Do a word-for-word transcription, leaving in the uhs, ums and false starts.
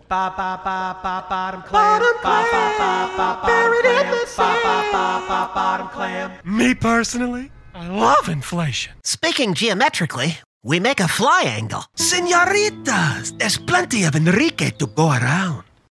Ba ba ba ba bottom clam. Bottom clam. Ba ba ba ba buried in the sand. Ba ba ba bottom clam. Me personally, I love inflation. Speaking geometrically, we make a fly angle. Senoritas, there's plenty of Enrique to go around.